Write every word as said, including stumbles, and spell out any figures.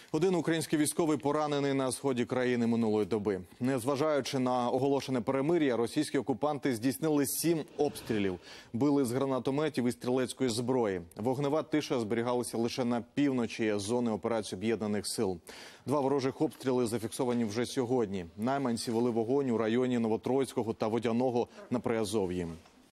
Один український військовий поранений на сході країни минулої доби. Незважаючи на оголошене перемир'я, російські окупанти здійснили сім обстрілів. Били з гранатометів і стрілецької зброї. Вогнева тиша зберігалася лише на півночі зони операції Об'єднаних сил. Два ворожих обстріли зафіксовані вже сьогодні. Найманці вели вогонь у районі Новотроїцького та Водяного на Приазов'ї.